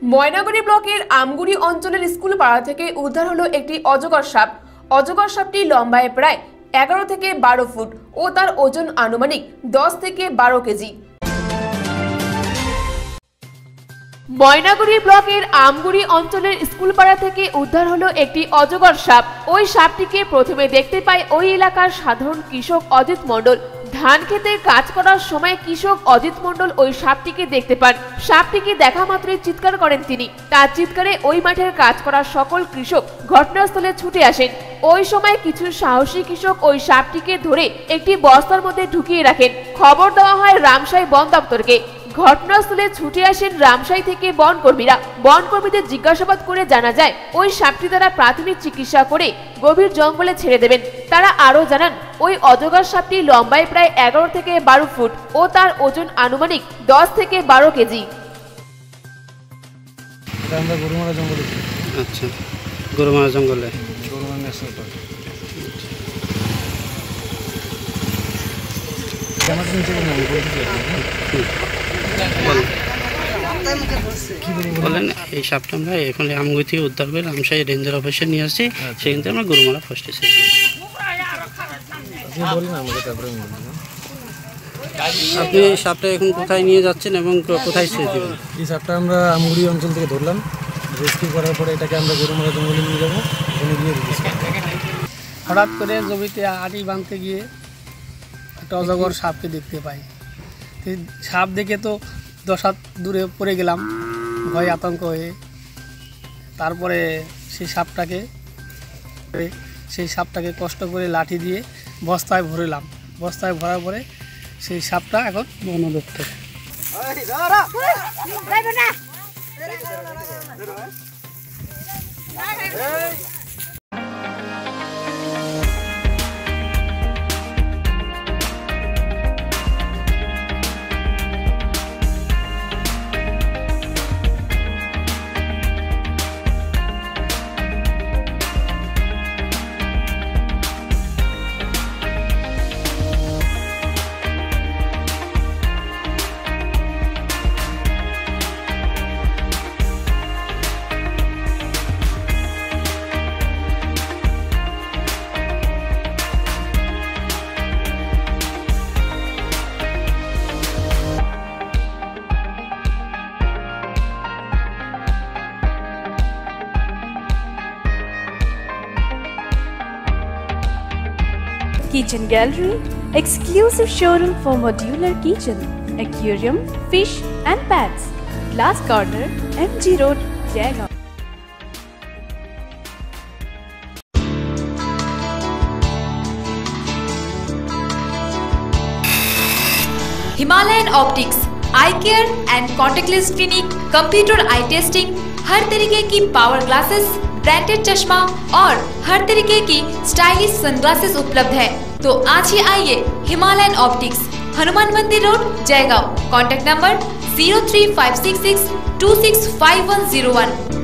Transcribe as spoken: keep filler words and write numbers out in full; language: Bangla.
ময়নাগুড়ি ব্লকের আমগুড়ি অঞ্চলের স্কুল পাড়া থেকে উদ্ধার হলো একটি অজগর সাপ। অজগর সাপটি লম্বায় প্রায় এগারো থেকে বারো ফুট ও তার ওজন আনুমানিক দশ থেকে বারো কেজি। ময়নাগুড়ি ব্লকের আমগুড়ি অঞ্চলের স্কুল পাড়া থেকে উদ্ধার হলো একটি অজগর সাপ। ওই সাপটিকে প্রথমে দেখতে পায় ওই এলাকার সাধারণ কৃষক অজিত মণ্ডল। ধান খেতে কাজ করার সময় কৃষক অজিত মণ্ডল ওই সাপটিকে দেখতে পান। সাপটিকে দেখা মাত্রই চিৎকার করেন তিনি। তার চিৎকারে ওই মাঠের কাজ করা সকল কৃষক ঘটনাস্থলে ছুটে আসেন। ওই সময় কিছু সাহসী কৃষক ওই সাপটিকে ধরে একটি বস্তার মধ্যে ঢুকিয়ে রাখেন। খবর দেওয়া হয় রামসাই বন দপ্তরকে। ঘটনাস্থলে ছুটে আসেন রামসাই থেকে বনকর্মীরা। বনকর্মীদের জিজ্ঞাসাবাদ করে জানা যায় ওই সাপটি দ্বারা প্রাথমিক চিকিৎসা করে গভীর জঙ্গলে ছেড়ে দেবেন। তারা আরো জানান ওই অজগর সাপটি লম্বায় প্রায় এগারো থেকে বারো ফুট ও তার ওজন আনুমানিক দশ থেকে বারো কেজি। আমরা গরুমারা জঙ্গলে। আচ্ছা, গরুমারা জঙ্গলে গরুমারা ন্যাশনাল পার্ক। বলেন এই সাপটা আমরা এখন আমগুড়ি থেকে উদ্ধার করে রামসাই রেঞ্জার অফিসে নিয়ে আসছি। সেখান থেকে আমরা গরুমারা ফার্স্ট এসে আপনি এই সাপটা এখন কোথায় নিয়ে যাচ্ছেন এবং কোথায় ছেড়ে দেবেন? এই সাপটা আমরা আমগুড়ি অঞ্চল থেকে ধরলাম। রেস্কিউ করার পরে এটাকে আমরা গরুমারা জঙ্গলে নিয়ে যাবো। ওখানে গিয়ে রিলিজ করব। হঠাৎ করে জমিতে আটি বাঁধতে গিয়ে একটা অজগর সাপকে দেখতে পাই। সাপ দেখে তো দশ হাত দূরে পড়ে গেলাম ভয় আতঙ্ক হয়ে। তারপরে সেই সাপটাকে সেই সাপটাকে কষ্ট করে লাঠি দিয়ে বস্তায় ভরলাম। বস্তায় ভরার পরে সেই সাপটা এখন বন দপ্তর। Kitchen Gallery, exclusive showroom for modular kitchen, aquarium, fish and pets. Glass Corner, M G Road, Jaigaon. Himalayan Optics eye care and contactless clinic, computer eye testing, हर तरीके की पावर ग्लासेस, ब्रांडेड चश्मा और हर तरीके की स्टाइलिश सनग्लासेस उपलब्ध है। तो आज ही आइए Himalayan Optics, Hanuman Mandir road, Jaigaon. Contact number zero three five six six two six five one zero one.